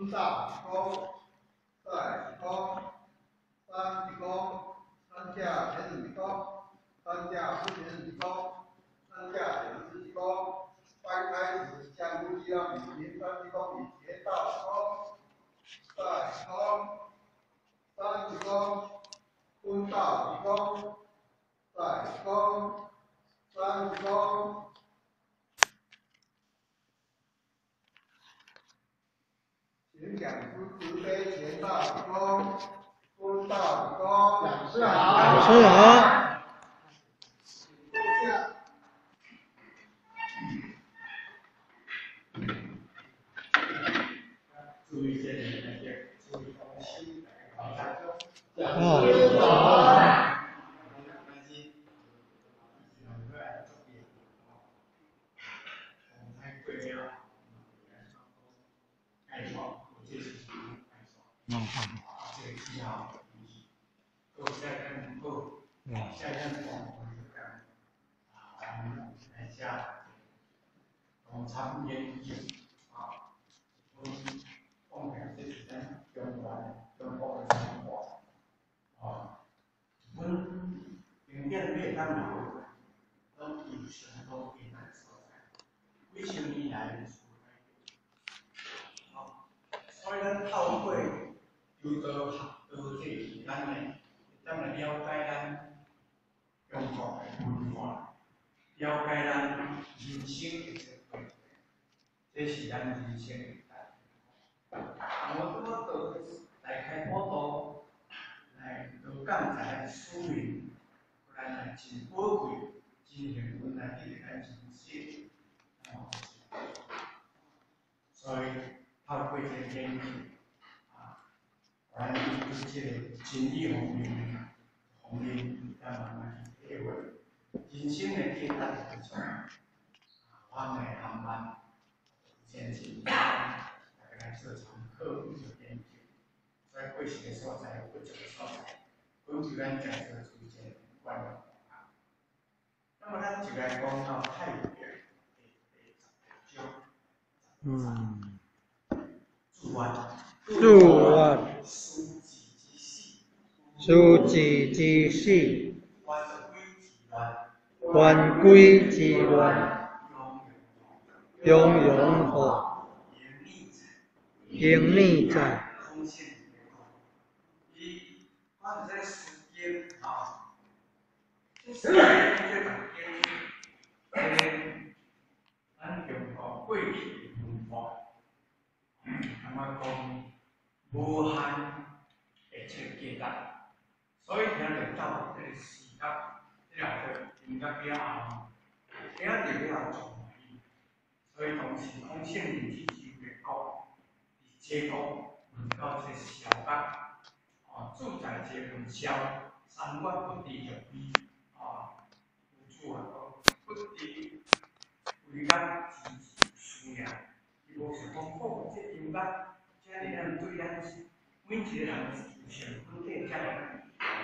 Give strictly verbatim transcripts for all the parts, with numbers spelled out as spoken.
分大高，在高，三高，三价前五高，三价之前五高，三价前四高，翻开始相互机让比零三高以斜到高，在高，三高，分大高，在高，三高。 请讲出慈悲贤大比公，公大比公，讲师好， 讲师好。 注意这里那些，注意东西，好的。 哦。嗯好。 这个需要都在跟后，在跟我们这个啊，我们来下，我们常研究啊，我们我们这是呢，用来用我们生活啊，我们永远没当老，都有时候给难所在，为什么你来的时候？啊，所以咱透过有道学道这时间呢，咱来了解咱中国的文化，了解咱人生的这个，这是咱人生的代。我我到来开普渡，来到讲在书面，咱来真宝贵，真幸运来记咱人生，哦，所以透过这个研究。 咱对这个真理方面，方面要慢慢去体会。人生的价值是什么？我们来慢慢前进，大家来做参考做研究。在过去的所在，不足的所在，根据咱在座主见观念。那么咱就来讲到太平的第十章。 嗯。 主啊。 主啊，书记之事，官规之乱，永永和，隐匿在。 伊，我在时间啊，这时间这个诶，咱中国过去文化，咁我讲。 无限的这个价值，所以听着到这个时间，这两个应该比较后，听着比较重要。所以当时孔圣人去求别国，结果问到这小家，啊，住在这份小三观不地就比啊，有主啊，不地为咱自己需要，伊无想讲好这应该。 这里咱对咱每一个人有上稳定这样的，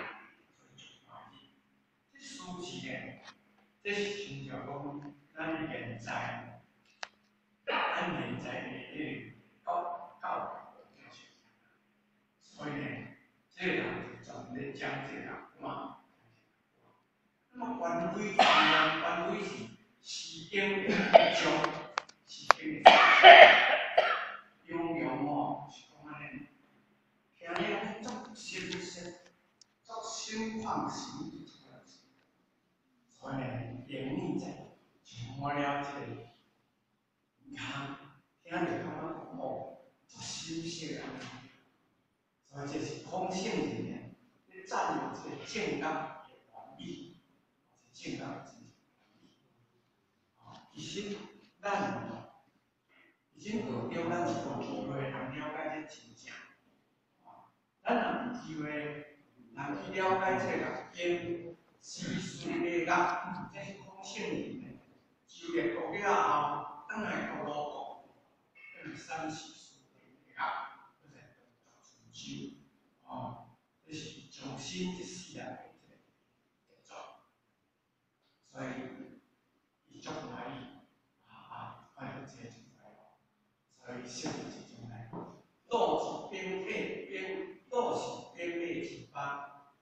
这书记呢，这是亲像讲咱现在，咱现在的这个教教育，所以呢，这个人就专门讲这个嘛。那么官规是呢，官规是时间的一种，时间的。 用用哦，是讲安尼，听了足新鲜，足新创新的一个字。所以呢，严厉在充满了这个，你看，听着感觉哦，足新鲜啊！所以这是孔圣人呢，咧赞扬这个正道的原理，是正道的真原理。啊，其实咱。 已经有了咱一个机会，通了解这真正。啊，咱若有机会，通去了解这个经史书礼乐，这是孔圣人的。就业读了后，当然读老国，跟三史书礼乐，这是成就。啊，这是重新一世人的这个杰作。所以，伊足欢喜啊啊，看到这个。 所以，圣人之中呢，多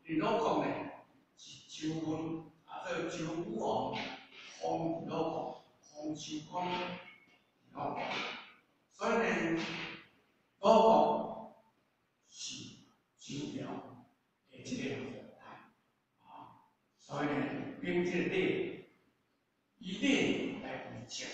李老公呢是周文，啊，做周武王，封李老公，封周公李老公。所以呢，老公是周朝的一个后代，啊，所以呢，凭这个礼，以礼来为证，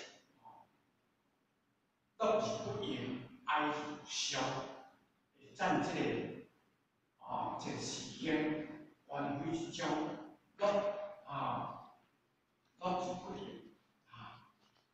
国字不言，哀父孝，会赞这个啊，这个事件。关于一种落啊落字不言啊，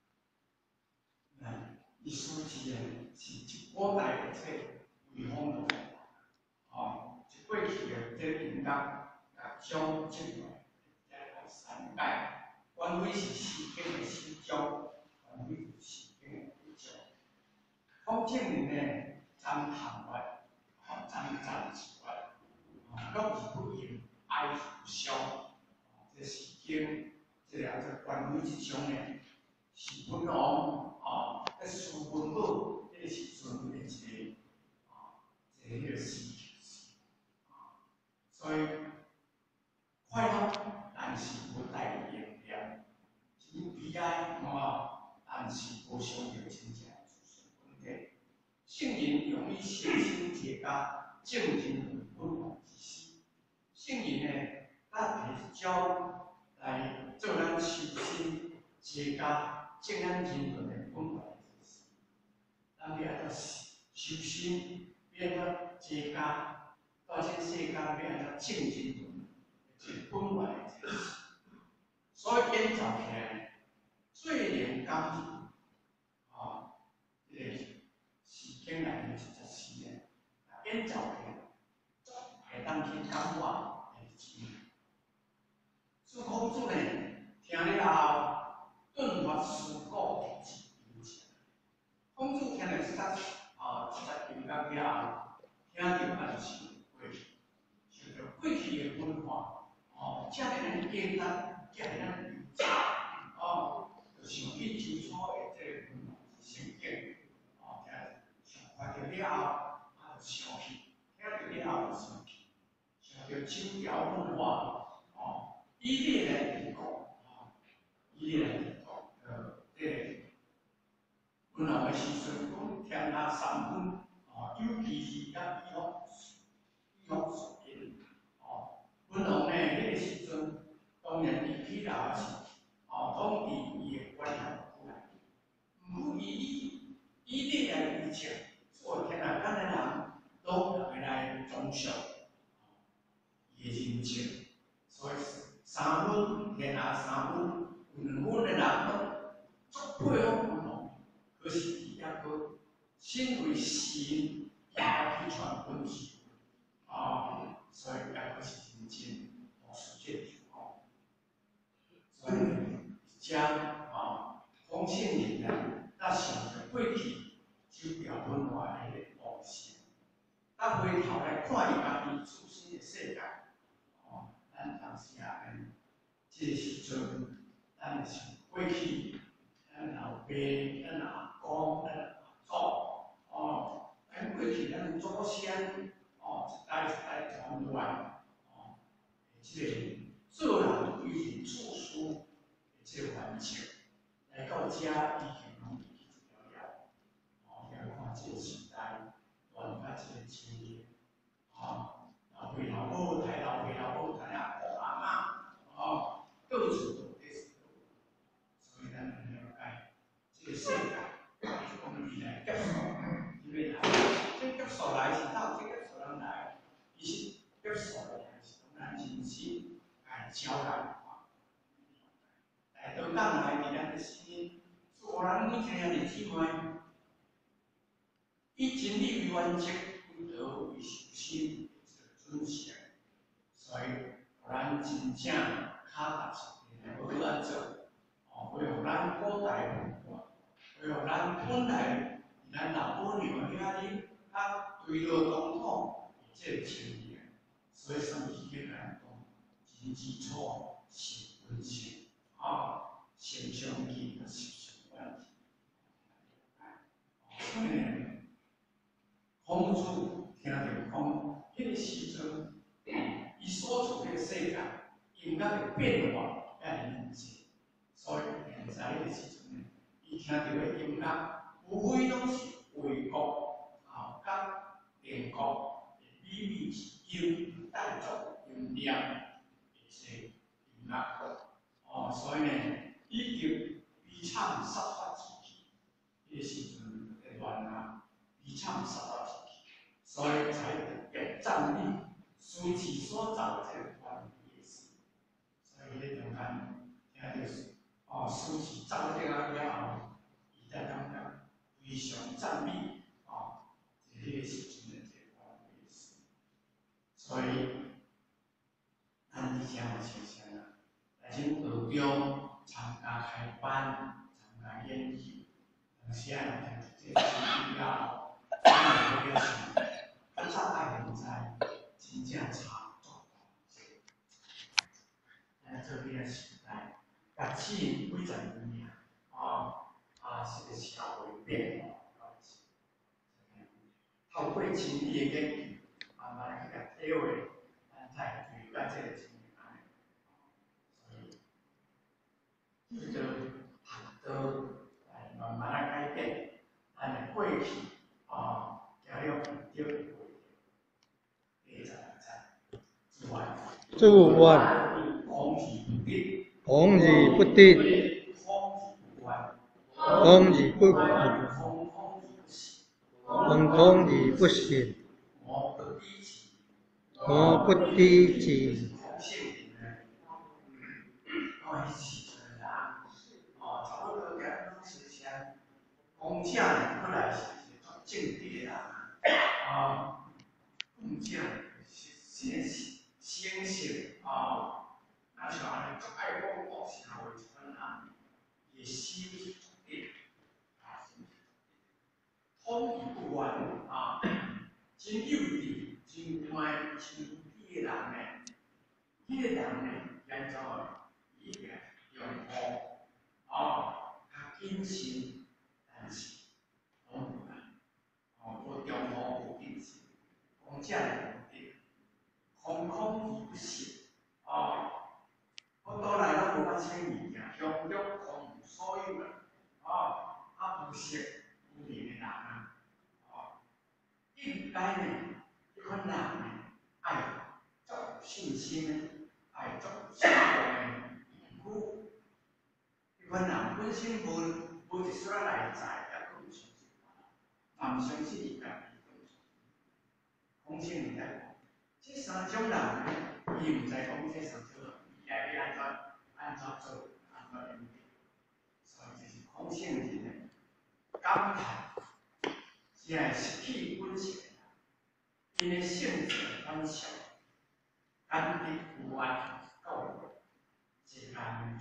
那意思是呢，是一古代的这魏风路啊，一过去的这民间啊将进来，来三代，关于是事件的始终，关于事件的结束。方正人呢，赞谈外，啊赞赞之外，啊落字不言。爱父孝，这是经，这两个关于这种呢，是本王啊，在书本母这个时阵的一个啊，这个事情啊，所以快乐，但是不带力量，真悲哀啊，但是不想要真正就是问题。圣人容易心心结家，正经本王之事。圣人呢，咱是教来做咱修身、结家、正咱人伦的本来之事。咱要按照修身，要按照结家，到这世间要按照正人伦，是本来之事。所以演奏起来，最能感人啊，这个是经来的一则事呢，演奏起来，会当去感化。苏公主呢，听了后，顿发思古之幽情。公主听了这则啊，这则评价了后，听到啊就是过去，想到过去的文化，哦，遮尔咱简单，遮尔咱悠哉，哦，就想起周初的这个文化情景，哦，听想看到了后，啊就想起，听到了后就想起，想到周朝文化，哦。以礼来提供啊，以礼来提供，呃，这个本来的时阵讲天下三分啊，尤其是甲医学、医学属因哦。本来呢，迄个时阵当然伊起来是啊，统治伊的管辖过来，毋过伊以以礼来为证，所以天下咱的人都会来忠孝，伊的人情，所以是。三分天下三分，有两分的人都足配合本王，可是伊抑个身为神，伊要去传本事啊，所以抑个是真正无世界情况。所以遮啊，方圣人呢，咱想着过去周朝文化的迄个故事，咱回头来看伊家己出生的世界。咱当时啊，这个时阵，咱是过去，咱老爸、咱阿公、咱阿祖，哦，咱过去咱祖先，哦，一代一代传落来，哦，这个做人为人处事的这个环境，来到遮已经拢已经了了，哦，要看这个时代，乱甲这个经验，哦。老爸老母睇老爸老母睇阿公阿妈，哦，到处都这是，所以咱要了解这个世界，讲伊来接受，因为来，这接受来是到这接受人来，伊是接受来是咱人生来教人化，来到咱来伫咱的心，所以咱每一个日子妹，以真理为原则，以道为修身。尊贤，所以咱真正脚踏实地来要安做，哦，为互咱古代文化，为互咱本来咱老母娘遐哩较对落统统这个情义，所以上是叫咱讲真基础是本性，啊，先上基个是上关系，所以呢，孔子听着讲。迄个时阵，伊所音乐的变化也是很济，所以现在的时阵呢，伊听到的音乐，无非拢是外国啊、甲英国的美美优带作音调的些音乐。哦，所以呢，以及比唱十八字句，迄个时阵的乱啊，比唱十八字句，所以才特别赞美书记所造的这个团也是。所以咧中间听到哦，书记造这个了后，伊在当中非常赞美哦，这个时阵的这个团也是。所以，咱以前有想想啊，来进学中。参加开班、参加研究，有时啊，听这些资料，咱就要想，不早爱现在真正差足多。咱做这个时代，甲起几十年啊，啊是个社会变化，透过亲密的研究，慢慢去甲体会，咱才对甲这个情形。这个都来慢慢来改变，咱的过去啊，交了很少的过程，第十二之外， 诸外， 空气不定， 空气不定， 空气不稳， 空气不稳， 空空气不行， 我不低级， 我不低级。 公正本来是一个正直的人啊，公正先先性啊，那像安尼足爱讲故事话一款人，伊心是正直啊，统一不完啊，真有理、真乖、真义的人呢，迄个人呢，演怎个伊个用好啊，较谨慎。但是，拢无啦，哦，无中华无定性，讲这个问题，空空而不实，哦，我倒来拢无法清物件，向着空无所有啦，哦，啊无实无名的人啊，哦，应该呢，一款人呢，爱足有信心的，爱足有成功的，故一款人本身无。无一丝仔内在，也佫毋相信他，也毋相信伊家己讲。讲真物在讲，这三种人呢，伊毋知讲这三种人，伊来要安怎安怎做，安怎应对。所以就是讲真物呢，感叹，只系失去本性的人，因的性质反常，简直有爱教育，这间。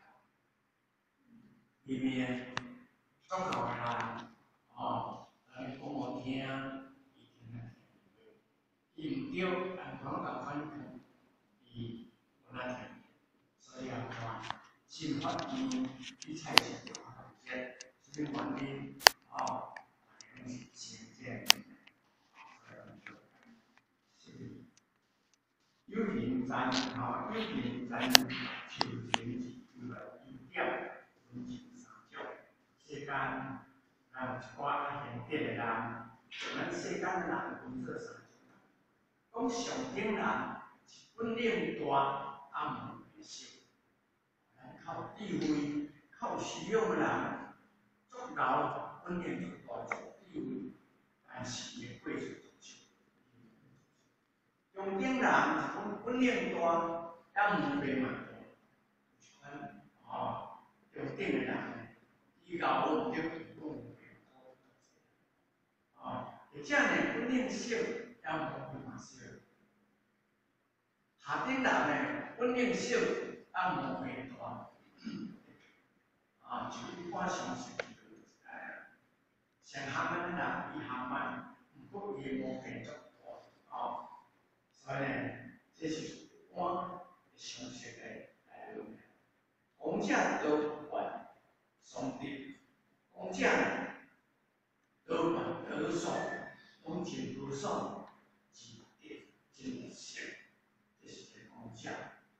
里面足够的人，哦，来讲我听，伊听啊听，伊唔对，但同共款讲，伊无哪听，所以啊看，新发现比菜市场行业，什么原因，哦，拢是常见的，有人在，哦，有人在求情有了意调，文情。世间，啊，一寡现点的人，咱世间人分做三种人，讲上等人是本领大，啊无会少，靠智慧、靠修养的人，足够本领足大，足智慧，但是伊过去足少。中等人是讲本领大，啊无白嘛大，一款哦，中等的人。伊搞我唔对，我唔对，啊！而且呢，本领小，也唔讲非常小。下等人呢，本领小，也唔会大。啊，就一般常识就诶，上学的人伊学慢，不过伊无变足大，啊，所以呢，这是我常识的来论。讲这都管上帝。讲这呢，多管多爽，讲真多爽，真对真实，这是个讲这。本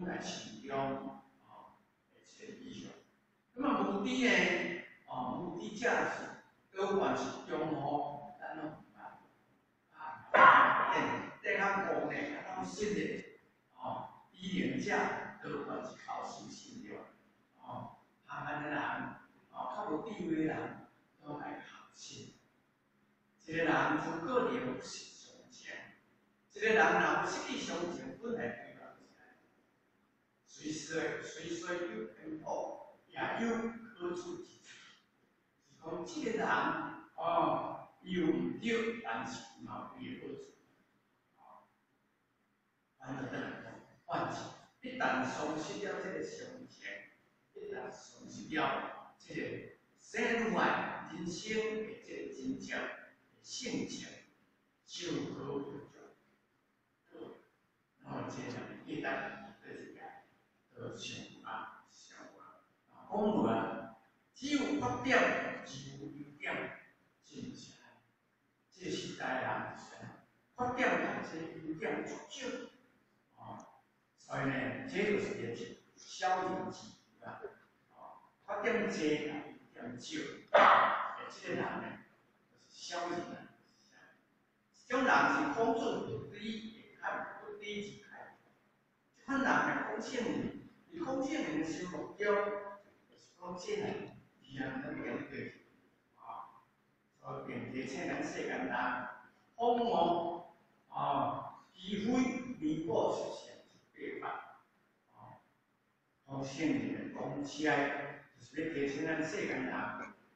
本来心中哦一个意向。那么目的呢？哦，目的价值多半是中和咱拢啊啊，对较高呢，咱信任哦，低廉价多半是靠信心了哦，下班的人哦，较无地位的人都爱靠信。一个人如果了不是上前，一个人若不失去上前，本来对人起来，随时随时有偏颇，也有可取之处。是讲这个人哦，有唔对，但是嘛有好处。哦，反正反正，一旦丧失了这个上前，一旦丧失了这个生活人生的这个真正。性情就好不就，然后接着一旦这个的想法想法，讲话只有发表就有优点，真正这时代人是发表但是优点足少，啊，所以呢，这就是一个小人之语啊，啊，发表多但优点少，这个人呢就是小人啊。这种人是空准不低，也看不低即开。这款人的空性呢，以空性人的心目标，就是讲这个伊人能面对啊，所以并且请咱世间人风貌啊，机会弥补实现对吧？啊，空性人的讲起来，就是要提醒咱世间人，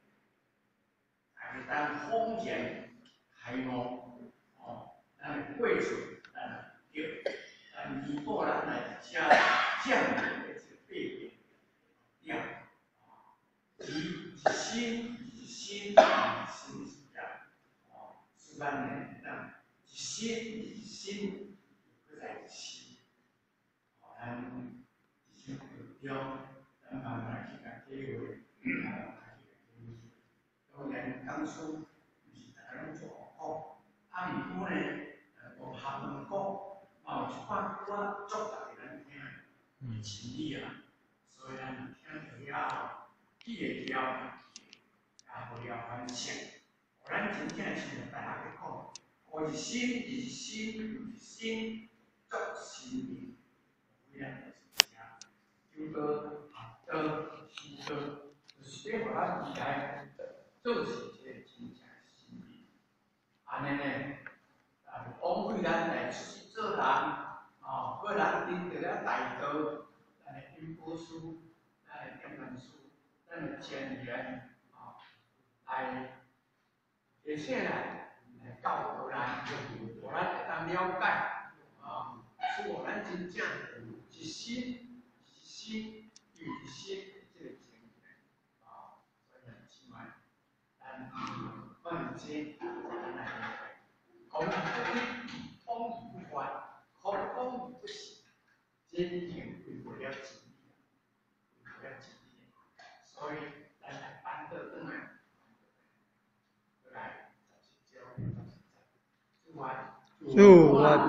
还是当风险开幕。咱过去，咱叫，咱弥补咱来遮降临的这个背面，样，一一心一心一心一样，哦，是咱呢，咱一心一心，不在一心，哦，咱一心目标，咱慢慢去甲体会，慢慢去甲体会。当然，当初不是大家拢做好，啊，毋过呢。我学问讲，哦，一款我作大个咱听，真理啊，所以咱听到了，记会了，也无了反省。咱真正是大家去讲，我一心一心一心作心命，有两个是啥？有个学道修道，就是要互咱未来做事这个真正心命。安尼呢？枉费咱来出去做人，哦，个人顶着了大道，咱来品古书，咱来点文书，咱来前言，哦，来，而且呢，来教导咱，互咱会当了解，啊，使我咱真正一心一心与一心的这个情缘，啊，所以起码，咱放心，咱来。空不必，空而不观，空空而不行，真正为不了真理，为不了真理。所以，咱来办得更来，来，教，主外， 主外，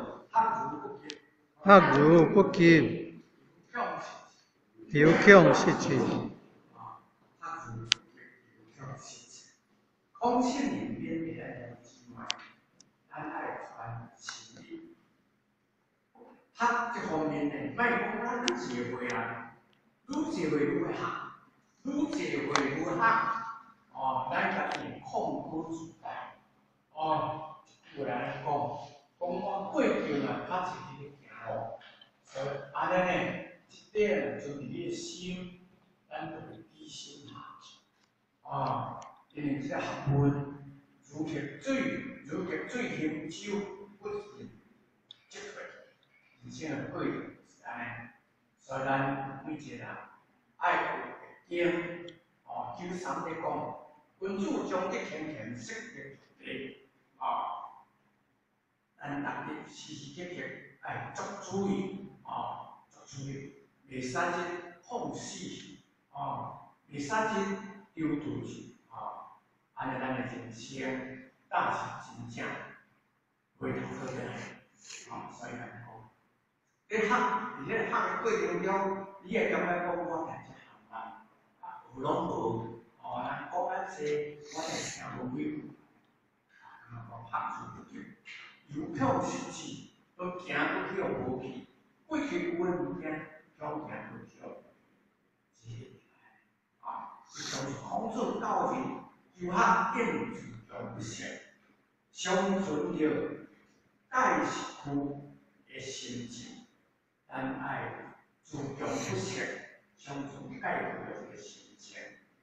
学如不勤，有强失志。 啊，学如不勤，有强失志。空性里面的之外。咱爱传心理，学这方面呢，莫讲咱聚会啊，愈聚会愈学，愈聚会愈学，哦，咱家己控制自在，哦，有人讲，讲我过去啊，较是伫咧行路，所以安尼呢，一点就伫你心，咱就会低心下去，哦，因为这学问。如滴水，如滴水行舟，不行即退。而且过程是安尼，所以咱每一个人爱学经，哦，九三咧讲，君主将德行行，色德土地，哦，咱逐日时时刻刻爱作注意，哦，作注意，袂使只放肆，哦，袂使只丢度去，哦。安尼，咱的人生大是真正回头可来，啊，所以来讲， 你学，而且学的过程中，你会感觉讲我家己行啦，啊，有拢无，哦，人讲啊济，我会听无几句，啊，讲拍住不对，有向实际，都行都向无去，过去有诶物件，向行都向，是啊，就是孔子教人，有学应自强不息，相存着盖是苦的心境，咱爱自强不息，相存盖苦的这个心情。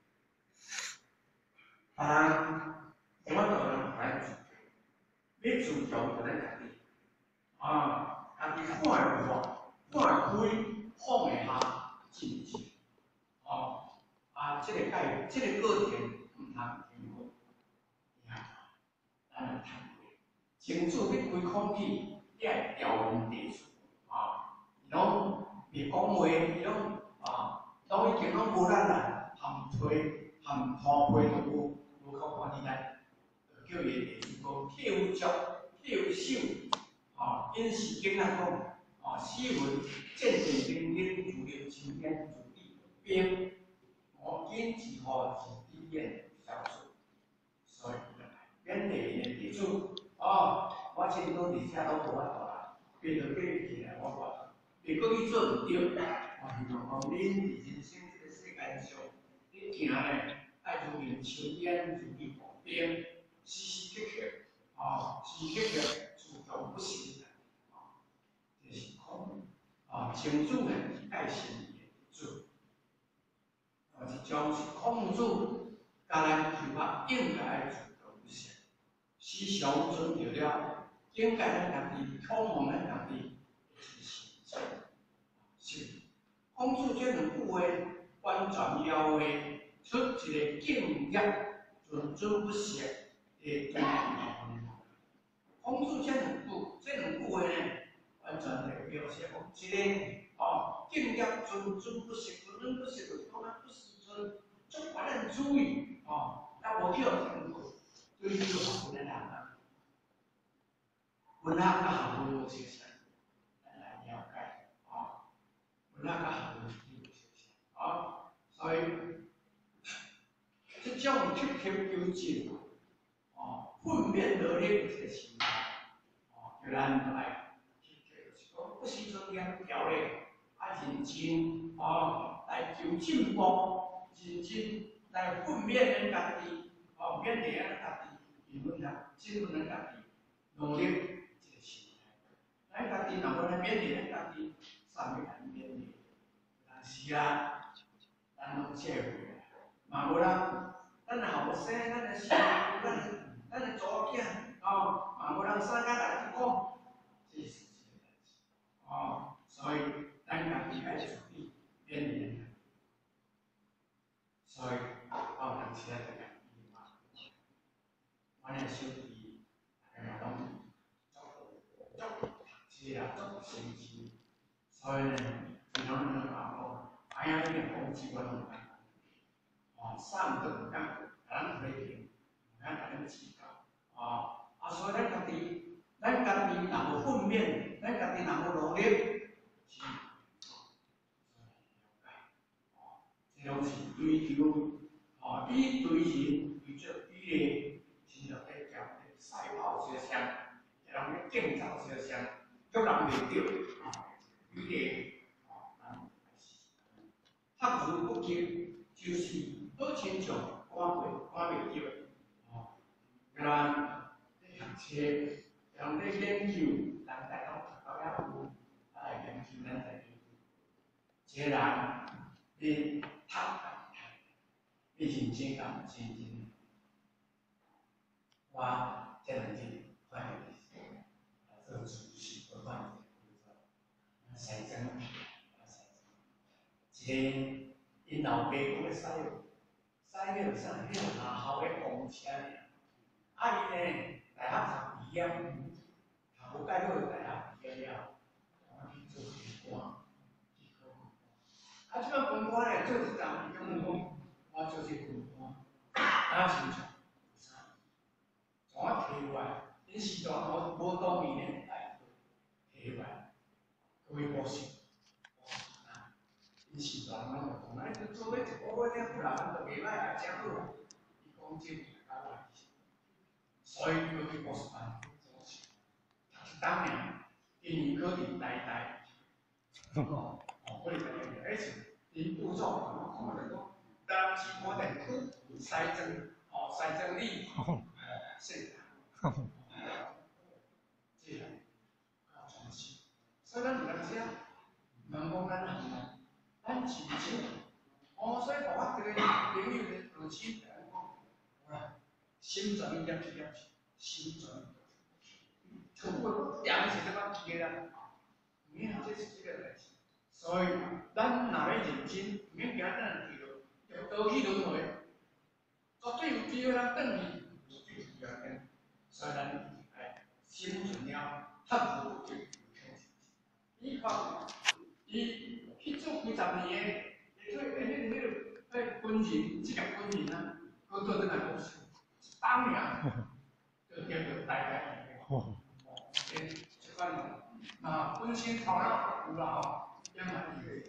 啊，我个人来自强，你自强就咱家己，啊，家己看会化，看会开，放会下，进进，哦。啊，这个概，这个过程唔通停过，呀，咱来谈过。清楚你开空气，你爱调温地处，啊，拢别讲话，伊拢啊，拢已经拢无咱啦，含皮含土皮都无无靠看你来，叫伊地处讲跳脚跳手，啊，因时间来讲，啊，斯文渐渐零零如流青烟如地边。我因之后是医院小数，所以免地的地主哦，我真多伫遮都无法度啦，变到变起来我话，如果你做唔对，我希望讲恁伫人生这个世界上，你行咧爱如人抽烟如履薄冰，时时刻刻哦，时时刻刻自强不息，啊，这是空啊，清楚的爱心的主。一种是孔子教咱求学应该自强不息，时常遵照了应该咱家己渴望咱家己去实践。是，孔子这两句话完全了会出一个敬业、谆谆不息的对象。孔子这两句，这两句话呢，完全来表示讲一个哦敬业、谆谆不息、谆谆不息就是讲咱不是说。足管咱注意哦，咱无叫听过，对于学问的人啊，文学甲学问无相像，咱来了解哦，文学甲学问无相像哦，所以这种吸吸纠正哦，训练能力这个心态哦，就咱来吸吸，就是讲不是说两条嘞，啊认真哦来求进步。认真来训练咱家己，哦，勉励咱家己，因为咱进步咱家己努力这个心态。咱家己若无来勉励咱家己，啥物来勉励？但是啊，咱拢社会，嘛无人，咱后生，咱的孙，咱咱的祖囝，哦，嘛无人啥甲来去讲，这是一个代志，哦，所以咱家己爱注意勉励。所以，我们现在讲一句话，我哋小弟係咪講足足知啦，足成知，所以咧，然後呢話講，哎呀，呢個好似我同佢，哦，三都唔得，咱可以，咱咱知道，哦，啊，所以咱家己，咱家己若無訓練，咱家己若無努力，是，這種是追求。哦，以对人为着语言，真正在讲的赛跑相像，让人竞争相像，叫人袂着啊，语言啊，咱学如不及，就是好亲像赶袂赶袂着哦。个人咧学册，人咧研究，人大家读到了有，来研究咱在这人咧读。你认真讲，认真。我这两天快点，做主持，我快点，先生，一个因老爸讲的使用，使用啥？迄个学校的公车尔。啊，伊呢，大学读毕业，读无介好的大学毕业了，我去做公关，啊，即个公关呢，做一项用功。我就是公关，打清楚，从我提过来，因时段我无当面咧来提过来， 微波性，啊，因是人拢有讲，哎，做伙一个月了，有人就袂歹啊，真好啊。伊讲这个较赖，所以要去补习班补习，读一当年，因可能呆呆，哦，哦，我哋讲嘅，而且因步骤我看了讲，当时我在去西装，哦，西装里，哦，是，这个搞传奇，所以咱唔能讲。人讲咱行啊，咱真少。哦，所以大家这个朋友咧，有钱人讲，哇，心存一点一点，心存。全部都两是这个企业啦，你看这是这个代志。所以咱若要认真，唔免惊咱去到要倒去轮回，绝对有机会咱转去，绝对有机会转。所以咱哎，心存了，克服就有挑战。你看。伊去做几十年的，迄个、迄个、迄个、迄军人，职业军人啊，佢做得来好少，当年就叫做大概哦，诶，即款啊，本身头脑有啦吼，也蛮厉害，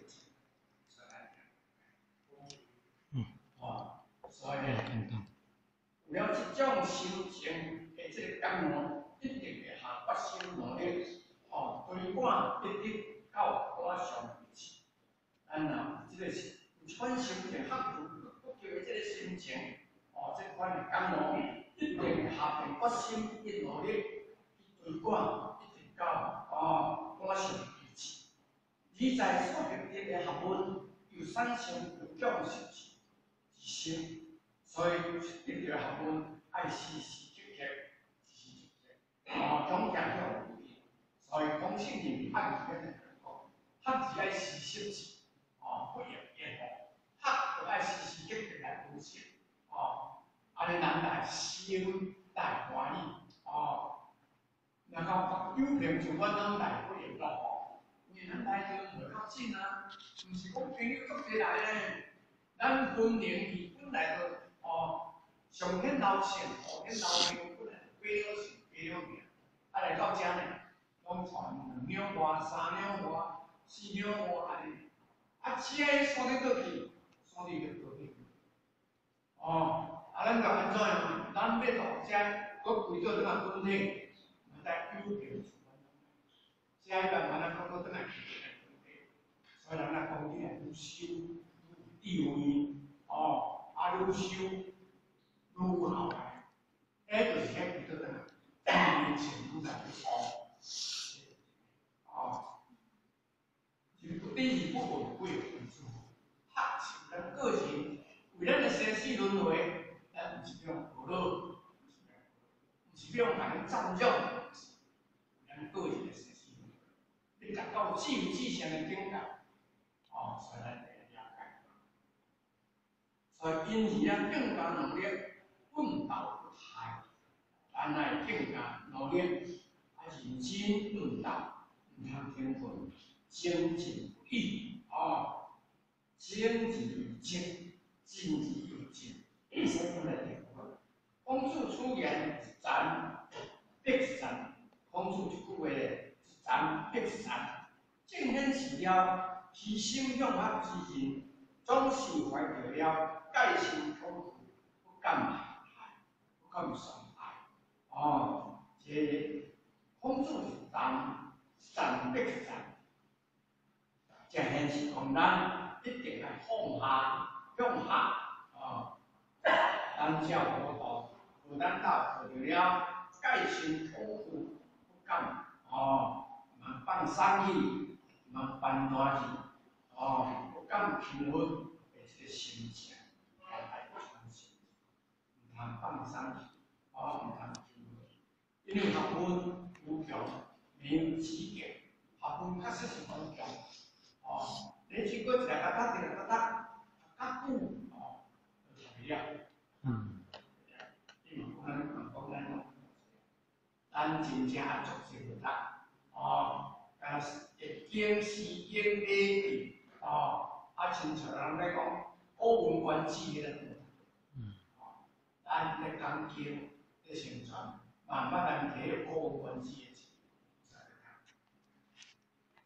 嗯，哦，所以有了即种心情的即个感悟，一定会下决心努力，哦，推广一直。到我上一次，咱呐，即个是有款心情克服不叫的即个心情，哦，即款的感悟，一定下定决心，一直努力去推广，一直到哦我上一次。你在所学的学问有产生有讲实质心，所以一条学问爱时时刻刻，时时刻刻，哦，总结了有益，所以讲信任爱个。学是爱时时时，哦，不要变好。学就爱时时刻刻来补习，哦，安尼咱来心来欢喜，哦，然后有平就阮咱来不会到哦，因为咱来就袂较紧啊，毋是讲朋友足济来咧，咱分年期本来就哦，上天老线，后天老命，本来八了线，八了命，啊来到遮呢，拢传两两外，三两外。四两外安尼，啊，车锁得倒去，锁得就倒去。哦，啊，咱着安怎样？咱要到车，搁为着咱个本体，来有平处分。车一般咱搁搁倒来去所以咱来讲起来，愈修愈地位，哦，啊，愈修愈后来，迄就是迄为着咱金钱愈来愈少。哦。第二部分会有分数，学习咱个性，为咱的生死轮回，咱毋是用娱乐，毋是用人占有，咱个性的生死轮回，你达到至有至善的境界，哦，所以咱得了解。所以因而咱更加努力奋斗不懈，咱来更加努力，啊认真奋斗，毋通停顿。精进不易啊，精进有精，精进有精，第三个来点。孔子出言赞必善，孔子一句话咧，赞必善。正显示了其心向学之人，总是怀着了戒心恐惧，不敢害害，不敢伤害。哦，这孔子是赞善必善。正显示讲咱一定要放下、向下啊，咱才有活道。有咱到做了戒心恐惧，不敢哦，唔放生气，唔放大气，哦，不敢轻忽的这个心情，来来传承，唔通放生气，哦，唔通轻忽，因为学问有强，没有止境，学问确实是很强，哦。你经过一个疙瘩，一个疙瘩，较久哦，就材料。嗯。因为可能讲咱讲，咱真正爱做这个啦，哦，但是会经时经地去，哦，啊，亲像人咧讲古文观止迄个。嗯。哦，咱咧讲经咧宣传，慢慢咱摕古文观止的字，哦，这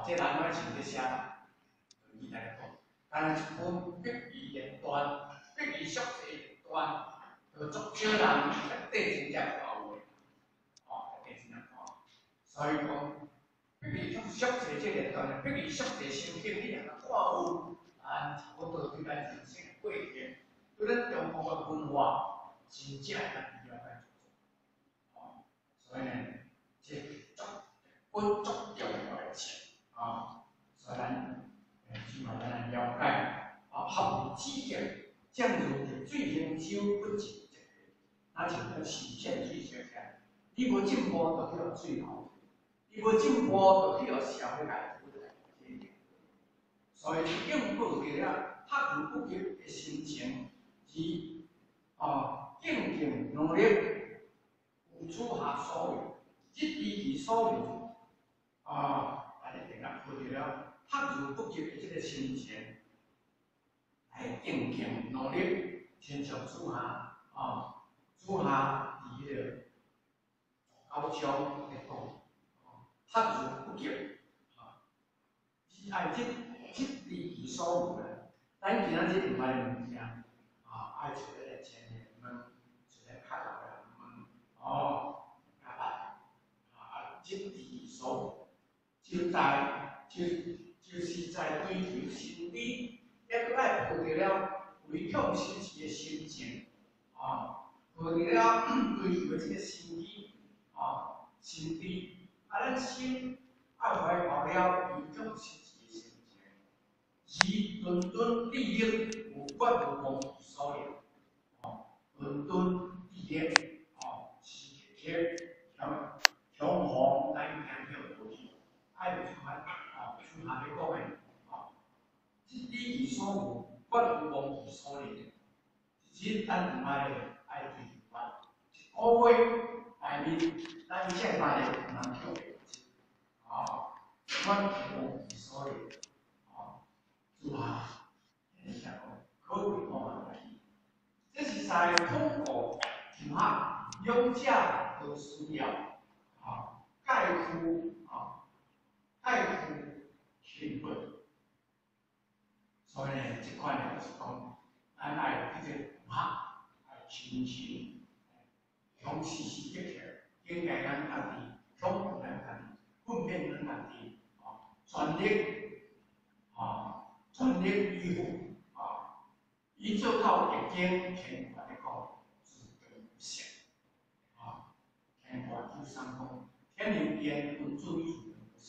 这人我像这写，就伊来讲，但是一本笔语言段，笔语速写段，就足少人对真正看有诶，哦，对真正看。所以讲，笔语速写这个段，笔语速写先经你若看有，啊，差不多对咱人生诶过程，对咱中国诶文化，真正咱了解。哦，所以呢，这足本足重要诶事。 啊，虽然誒，希望咱了解啊，合理指教，將如着水行修不進者，那就叫實踐水學嘅。你無進步，就去到水後；你無進步，就去到社會界度嚟。所以應報嘅了，學如不及嘅心情，及啊應盡努力，付出下所有，一依其所有啊。 啊，你定啊，抱着了學如不及的這個心情，來應盡努力，親像主下啊，主下伫迄個高中來講，學如不及啊，是愛即即離其所有嘅。咱今仔日另外物件啊，愛找一個前人們，找一個較老嘅人們，哦，明白啊，即離其所有。 就在就就是在追求真理，也搁爱抱着了为向神的心情啊，抱着了追求的这个心意啊，心理啊，咱心爱怀抱了为向神的心情，以伦敦利益无关无忘其所有啊，伦敦利益啊，是贴向向往咱向向过去。 爱就出海啊，出海的讲诶啊，即理其所有，关乎忘其所理。只咱另外咧爱追求关，一个月内面咱正大咧能跳袂啊，关乎忘其所理啊，主下你想讲可为我而已。这是在通过听下两者都需要啊，概括啊。 爱护勤奋，所以呢，这块呢就是讲，咱爱这个学，爱亲情，向时时刻刻，应该咱家己，向咱家己，训练咱家己，啊，全力，啊，全力以赴，啊，伊做到一经天法来讲，是最不行，啊，天法就上讲，天灵边分注意。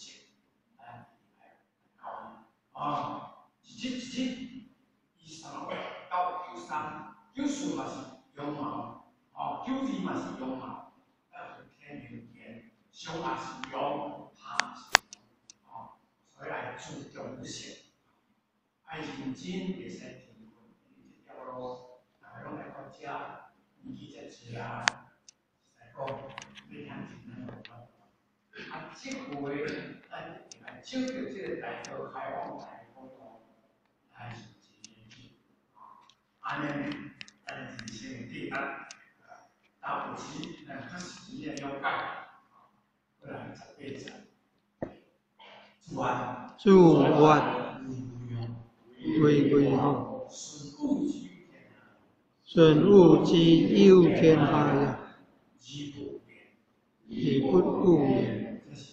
啊，一日一日，以三月到九三，九四嘛是羊毛，哦，九二嘛是羊毛，啊，天灵天，上也是羊，下是羊，哦，所以爱注重一些，爱认真会使天分，这条路，大家拢来到遮，年纪才济啊，来讲，你看真难办。 啊，这回咱来照着这个大道开往台风路，来是真紧啊！安尼，咱人生的第一，到有时咱较实际的了解，过来十八层，主安， 主安，为为吼，顺物之有天下呀，以不误也。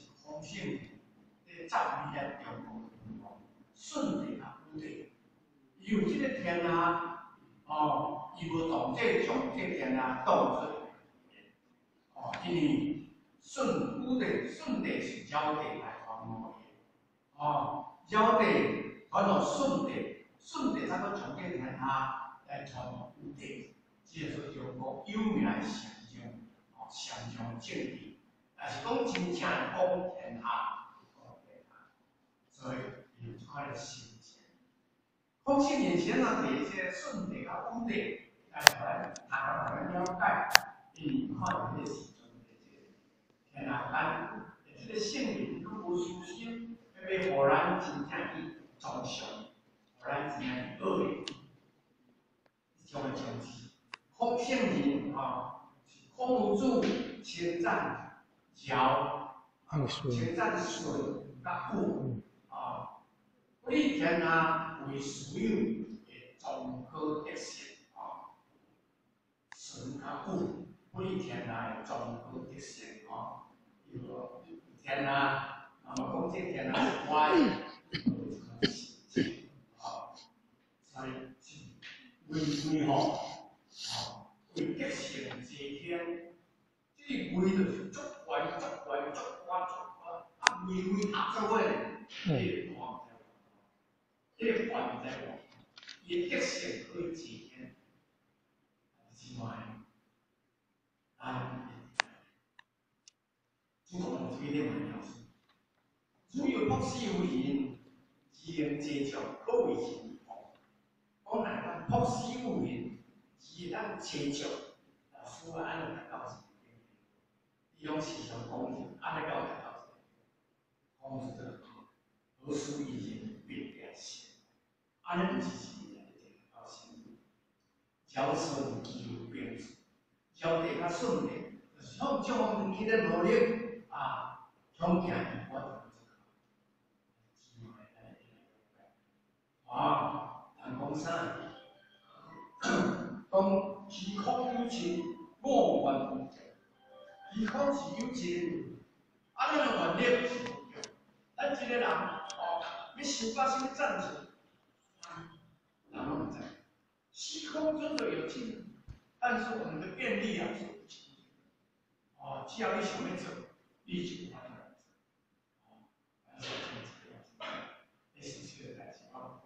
赞美了中国，顺地啊，有地，有这个天啊，哦，伊无当这将这天啊当作哦，因为顺有地，顺地是尧地来传播的，哦，尧地传到顺地，顺地才个将这天啊来传播有地，这是中国有名的上将，哦，上将政治，但是讲真正的讲天下。 所以有这块的心情，空气眼前呢，这些顺地啊、污地，来来大家来了解，你看这些时阵的这个天下间，这个性命都无舒心，因为互咱真正去忠诚，互咱真正去恶劣，这种的情绪，空性人啊，空无主称赞尧，称赞舜甲父。 不利天啊为所有的综合特性啊，神较久，不利天啊的综合特性啊，比如说天啊，那么讲这天啊是歪，有这个性质啊，所以是为为吼啊为特性之天，这为就是足悬足悬足悬足悬，啊为为合做伙咧，这个大。这个环在我，也特显可几天，另外，啊，中国人推荐蛮要素，主要博士有言，只能接受可为情况。我乃讲博士有言，只能接受，老师按照他告诉你，利用思想工具，按照他告诉你，控制这个何属语言变变现，按照自己。交顺有变数，交地较顺利，向这方面去的努力啊，向行我就啊，人讲啥？讲时空有情，我愿不着；时空是有情，啊，咱的原理是不着。咱一个人哦，要想到什么战争，人拢唔知。时空中的有情。但是我们的便利啊是无情的，哦，只要你想要做，你就把它做，哦，但是这个样子，你是缺的代志，我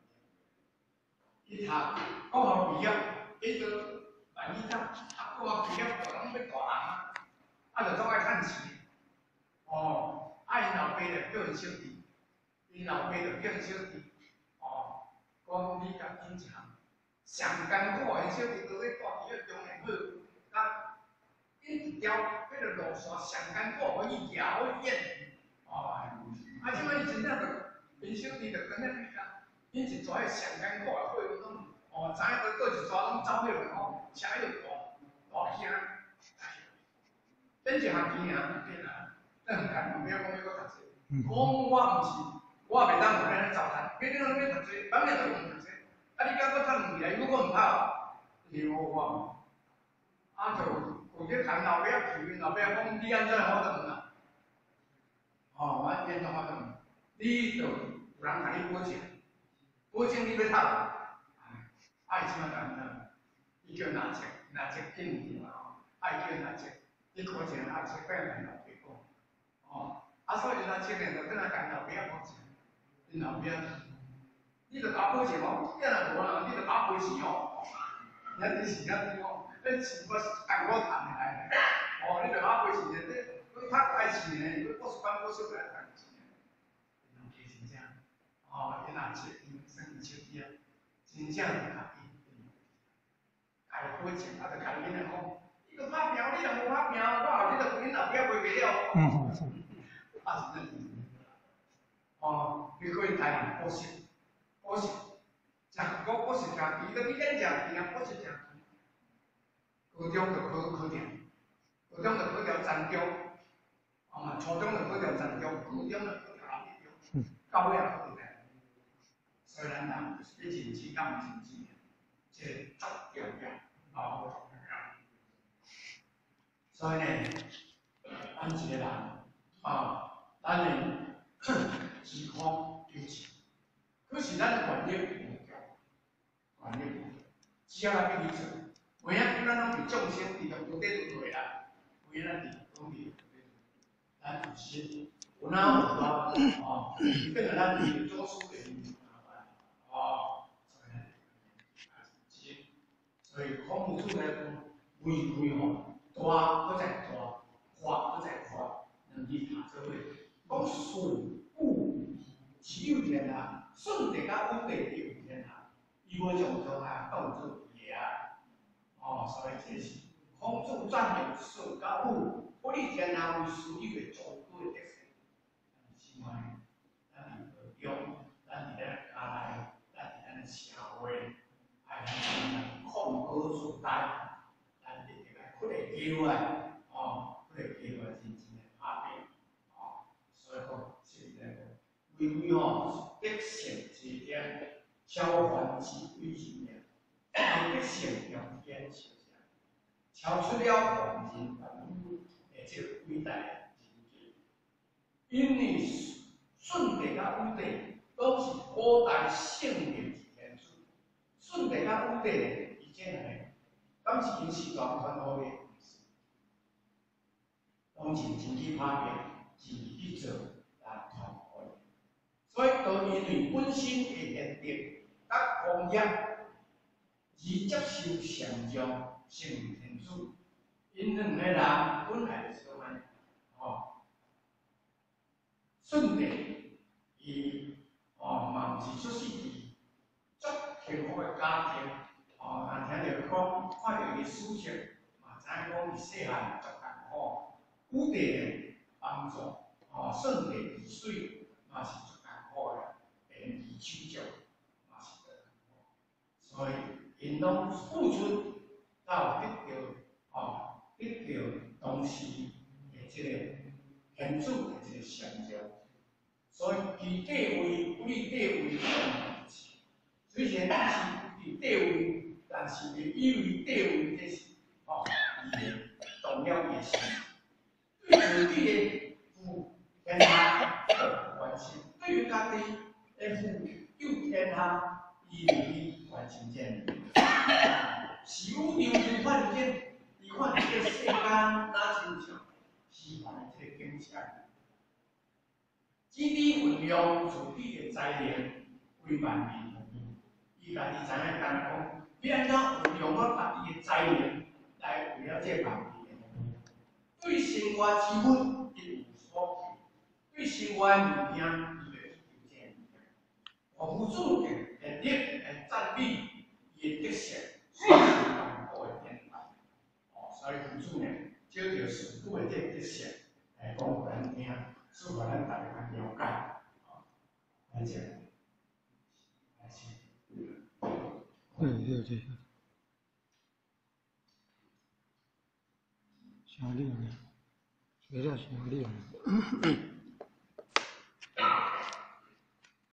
你读高校毕业，你就万一读读高校毕业，就拢要大人啊，啊，就总爱趁钱，哦，啊，因老爸就叫因小弟，因老爸就叫因小弟，哦，讲你甲因强。上艰苦的小弟都咧住伫个中年好，甲因一条迄个路线上艰苦，可以遥远。哦，啊，即摆伊真正就因小弟就跟咧比啦，因一撮上艰苦的货拢，哦，知影过一撮拢走迄落吼，车迄落大大声，等一项钱啊，变啊，等干，不要讲要搁读书，讲我毋是，我也袂当有安尼糟蹋，你拢要读书，反正都唔读书。啊！你敢搁趁两个，如果唔跑，留我。啊，就有去谈老爸求，老爸讲你安怎我都唔啦。哦，我变做我都唔，你就有人甲你保证，保证你要读。啊，伊即摆干哪？伊叫拿钱，拿钱紧去嘛吼，啊，伊叫拿钱，你考钱拿钱变来老爸讲。哦，啊，所以拿钱呢，就等下甲老爸保证，因老爸。你著甲保证哦，你若无人，你著甲赔钱哦。你啊，你是啊，你讲，你钱我是按我赚来的，哦，你著甲赔钱的，你你读爱钱的，你博士班博士来赚钱的，人家真正，哦，因若切因生意切啲啊，真正是甲因，甲伊保证，啊，著甲因来讲，你著拍拼，你若无拍拼，我后日著因老爸赔袂了。嗯。啊，是真。哦，你可以台湾博士。我是食我我是食猪，你免食猪啊！我是食猪。高中就考考定，高中就考条三中，啊嘛，初中就考条三中，高中就考条六中，到尾也考定。所以咱人就是要认知甲毋认知，这足重要，啊，好重要。所以呢，咱一个人啊，咱的时空有情。可是咱的权力不够，权力不够，只要来逼你做，每样咱拢是众生，伊就无得做啦。每样咱拢是，咱就是有哪有啊？哦，伊变成咱是做书的人，哦，所以孔武主来讲，为为吼大不在大，化不在化，能力他这位，讲顺物只有天啊。顺地甲稳地有天下，伊无从中啊当做嘢啊，哦，所以这是孔子赞扬顺甲武，不利天下为所有的众多的特色。另外，咱伫学中，咱伫咱家内，咱伫咱社会，还咱控好做代，咱伫这个不会丢啊，哦，不会丢啊，真正的拍拼，哦，所以讲是那个为为哦。 德性之点，超凡之贵之名，德性用天小者，超出了凡人凡夫的这个伟大的境界。因为舜帝甲武帝都是古代圣明之天子，舜帝甲武帝以前呢，敢是因是传传好的，当前真去拍拼，自己去做啊传好的。所以，就因为本身的贤德甲功业，而接受上将圣明天子，因两个人本来就是安尼，哦，舜帝伊哦嘛毋是出世伫足幸福的家庭，哦，啊听着讲，看着伊书籍，嘛知影讲伊细汉足艰苦，武帝的帮助，哦，舜帝治水嘛是足艰苦的，连伊手脚嘛是足艰苦，所以因拢付出到得到，哦，得到当时的这个天主的这个成就。所以，其地位为地位重要之事。虽然只是伫地位，但是也以为地位这是哦，伊的重要的事。对自己的父天下有关心，对于家己的父有天下，伊就去完成这样。是宇宙就看见，伊看这个世间哪亲像，是看这个景象。基地运用自己的财力为万民服务，伊家己知影讲，要安怎运用我家己的财力来为了这万民的服务。对生活之本，伊有所求；对生活的物件，伊就去求这物件。我父祖的能力、的赞美、伊的德性，是万古的典范。哦，所以父祖呢，照着上古的这德性来讲互咱听。是互咱大家了解，啊，来讲，来先。 对对对，小力呢，学了小力呢。